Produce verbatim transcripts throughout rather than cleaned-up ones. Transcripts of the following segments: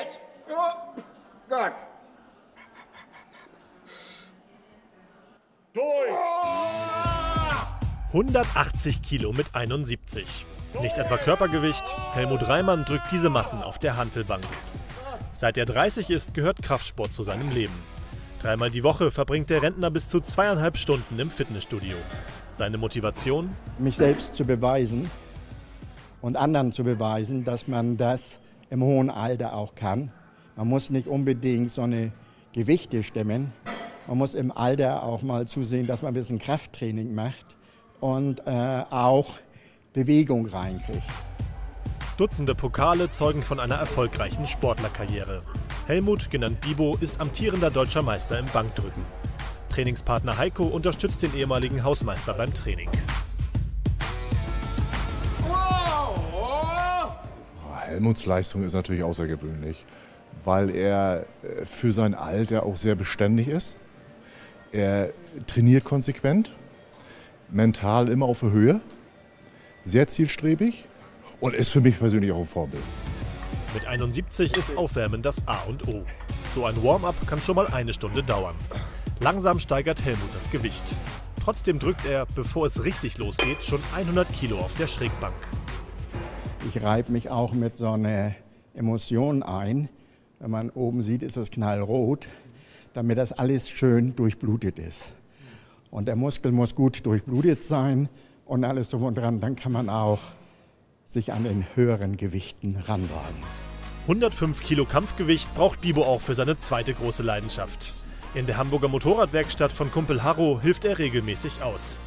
jetzt! Oh Gott! Durch! hundertachtzig Kilo mit einundsiebzig. Nicht etwa Körpergewicht, Helmut Reimann drückt diese Massen auf der Hantelbank. Seit er dreißig ist, gehört Kraftsport zu seinem Leben. Dreimal die Woche verbringt der Rentner bis zu zweieinhalb Stunden im Fitnessstudio. Seine Motivation? Mich selbst zu beweisen und anderen zu beweisen, dass man das im hohen Alter auch kann. Man muss nicht unbedingt so eine Gewichte stemmen. Man muss im Alter auch mal zusehen, dass man ein bisschen Krafttraining macht und äh, auch Bewegung reinkriegt. Dutzende Pokale zeugen von einer erfolgreichen Sportlerkarriere. Helmut, genannt Bibo, ist amtierender deutscher Meister im Bankdrücken. Trainingspartner Heiko unterstützt den ehemaligen Hausmeister beim Training. Helmuts Leistung ist natürlich außergewöhnlich, weil er für sein Alter auch sehr beständig ist. Er trainiert konsequent, mental immer auf der Höhe, sehr zielstrebig und ist für mich persönlich auch ein Vorbild. Mit einundsiebzig ist Aufwärmen das A und O. So ein Warm-up kann schon mal eine Stunde dauern. Langsam steigert Helmut das Gewicht. Trotzdem drückt er, bevor es richtig losgeht, schon hundert Kilo auf der Schrägbank. Ich reibe mich auch mit so einer Emotion ein. Wenn man oben sieht, ist es knallrot, damit das alles schön durchblutet ist. Und der Muskel muss gut durchblutet sein und alles drum und dran. Dann kann man auch sich an den höheren Gewichten ranwagen. hundertfünf Kilo Kampfgewicht braucht Bibo auch für seine zweite große Leidenschaft. In der Hamburger Motorradwerkstatt von Kumpel Harro hilft er regelmäßig aus.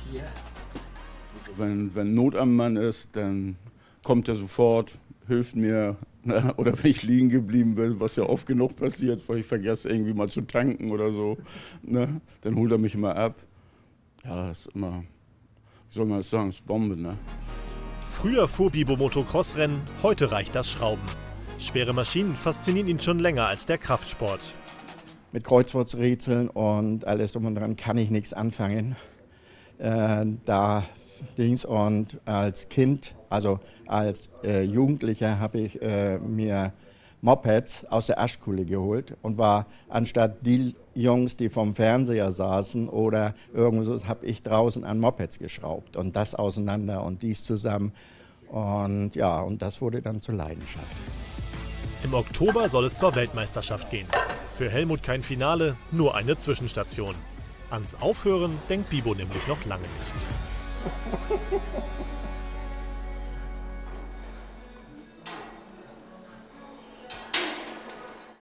Wenn, wenn Not am Mann ist, dann kommt er sofort, hilft mir. Ne? Oder wenn ich liegen geblieben bin, was ja oft genug passiert, weil ich vergesse irgendwie mal zu tanken oder so, ne? Dann holt er mich immer ab. Ja, das ist immer, wie soll man das sagen, das ist Bombe, ne? Früher fuhr Bibo Motocross-Rennen, heute reicht das Schrauben. Schwere Maschinen faszinieren ihn schon länger als der Kraftsport. Mit Kreuzworträtseln und alles drum und dran kann ich nichts anfangen. Äh, da Dings und als Kind, also als äh, Jugendlicher, habe ich äh, mir Mopeds aus der Aschkuhle geholt und war anstatt die Jungs, die vom Fernseher saßen oder irgendwo so, habe ich draußen an Mopeds geschraubt und das auseinander und dies zusammen. Und ja, und das wurde dann zur Leidenschaft. Im Oktober soll es zur Weltmeisterschaft gehen. Für Helmut kein Finale, nur eine Zwischenstation. Ans Aufhören denkt Bibo nämlich noch lange nicht.